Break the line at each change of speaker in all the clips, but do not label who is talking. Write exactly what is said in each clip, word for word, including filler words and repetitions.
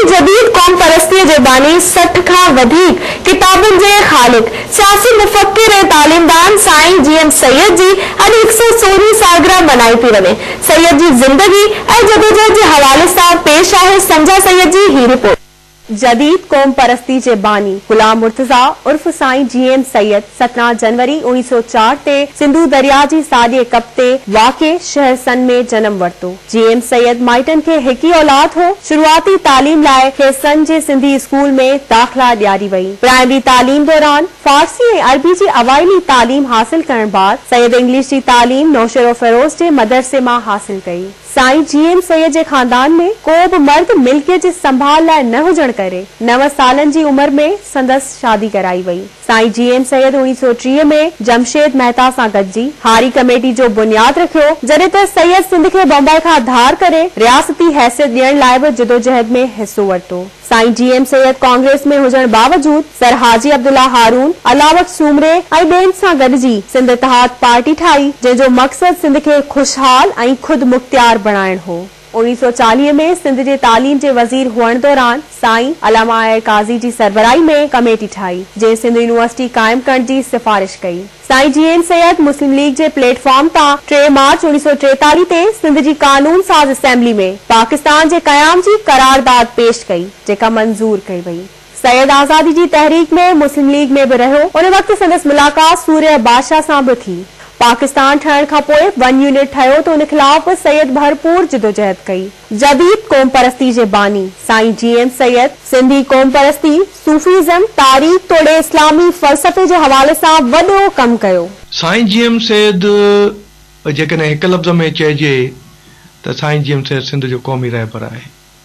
जदीद कौम परस्ती जे बानी सठ खां वधीक किताबुनि जे ख़ालिक सियासी मुफ़क्किर ऐं तालीमदान साईं जी एम सैयद जी अॼु हिकु सौ सोरहीं सालगिरह मनाई थी वञे। सैयद जी ज़िंदगी ऐं जदोजहद जे हवाले सां पेश आहे संजा सैयद जी ही रिपोर्ट। जदीद कौम परस्ती जे बानी गुलाम मुर्तजा उर्फ साईं जी एम सैयद सत्रहं जनवरी उणिवीह सौ चार ते सिंधु दरिया जी साॼे कप ते वाक़े शहर सन में जन्म वरितो। जी एम सैयद माइटनि खे हिकु ई औलाद हो। शुरूआती तालीम लाइ खे सन जे सिंधी स्कूल में दाख़िला ॾियारी वई। प्राइमरी तालीम दौरान फारसी ऐं अरबी जी अवाइली तालीम हासिल करण बाद सैयद इंग्लिश जी तालीम नौशरो फेरोज़ जे मदरसे मां हासिल कई। साईं जी एम सैयद जे खानदान में को बि मर्द मिल्कियत जे संभाल लाइ न हुजण करे नव सालनि जी उमिरि में संदसि शादी कराई वई। साईं जी एम सैयद उणिवीह सौ टीह में जमशेद मेहता सां गॾिजी हारी कमेटी जो बुनियाद रखियो, जॾहिं त सैयद सिंध खे बम्बई खां धार करे रियासती हैसियत ॾियण लाइ बि जदोजहद में हिस्सो वरितो। साईं जी एम सैयद कांग्रेस में हुजण बावजूद सर हाजी अब्दुल्ला हारून, अलावत सूमरे ऐं ॿियनि सां गॾिजी सिंध इत्तेहाद पार्टी ठाही, जंहिंजो मक़सद सिंध खे खुशहाल ऐं खुद मुख्तियार बणाइण हो। उणिवीह सौ चालीह में सिंध जे तालीम जे वज़ीर हुअण दौरान साईं अलामा काज़ी जी सरबराही में कमेटी ठाही, जंहिं सिंध यूनिवर्सिटी काइम करण जी सिफारिश कई। साईं जी एम सैयद मुस्लिम लीग जे प्लेटफॉर्म तां टे मार्च उणिवीह सौ टेतालीह ते सिंध जी कानून साज़ असेंबली में पाकिस्तान जे क़याम जी करारदाद पेश कई, जेका मंज़ूर कई वई। सैयद आज़ादी जी तहरीक में मुस्लिम लीग में भी रहो। उन वक्त संदसि मुलाकात सूर्य बादशाह सां भी थी। पाकिस्तान ठहण खां पोइ वन यूनिट ठहियो तो उन खिलाफ सैयद भरपूर जदोजहद कई। जदीद कौम परस्ती जे बानी साईं जी एम सैयद सिंधी कौम परस्ती, सूफीज़म, तारीख़ तोड़े इस्लामी फ़लसफ़े जे हवाले सां वॾो कमु कयो।
साईं जी एम सैयद जेकॾहिं हिकु लफ़्ज़ में चइजे त साईं जी एम सैयद सिंध जो क़ौमी रहबर आहे।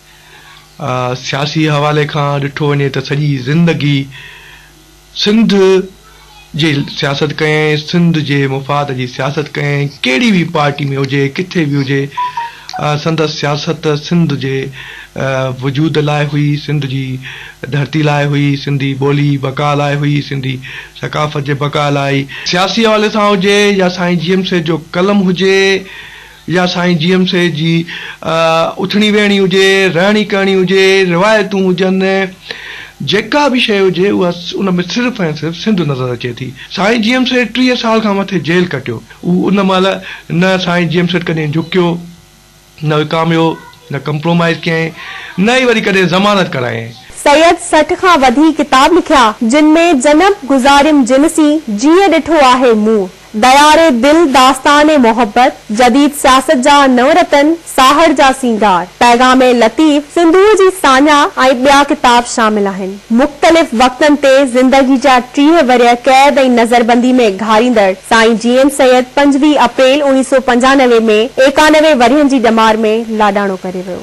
सियासी हवाले खां ॾिठो वञे त सॼी ज़िंदगी सिंध जी सियासत कयईं, सिंध जे मुफ़ाद जी सियासत कयईं। कहिड़ी बि पार्टी में हुजे, किथे बि हुजे, संदसि सियासत सिंध जे वजूद लाइ हुई, सिंध जी धरती लाइ हुई, सिंधी ॿोली बका लाइ हुई, सिंधी सकाफ़त जे बका लाइ। सियासी हवाले सां हुजे या साईं जी एम सैयद जो कलम हुजे या साईं जी एम सैयद जी उथणी वेहणी हुजे, रहणी करणी हुजे, रिवायतूं हुजनि, जेका भी शइ हुजे उहा उन में सिर्फ़ु ऐं सिर्फ़ु सिंध नज़र अचे थी। साईं जी एम सैयद टीह साल खां मथे जेल कटियो। उन महिल न साईं जी एम सैयद कॾहिं झुकियो, न विकामियो, न कंप्रोमाइज़ कयईं, न ई वरी कॾहिं ज़मानत करायईं।
सैयद सठ खां वधीक किताब लिखिया, जिन में जनब गुज़ारिम जिनसी, जीअं ॾिठो आहे मुंहुं, दयारे दिल दास्ताने मोहब्बत, जदीद सियासत जा नवरतन, साहड़ जा सींगार, पैगामे लतीफ़, सिंधूअ जी सान्या ऐं ॿिया किताब शामिल आहिनि। मुख़्तलिफ़ वक़्तनि ते ज़िंदगी जा टीह वरिय कैद ऐं नज़रबंदी में घारींदड़ साईं जी एम सैयद पंजवीह अप्रैल उणिवीह सौ पंजानवे में एकानवे वरियनि जी ॼमार में लाॾाणो करे वियो।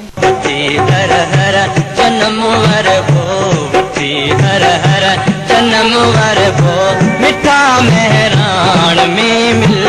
मिठा मेहरान में मिल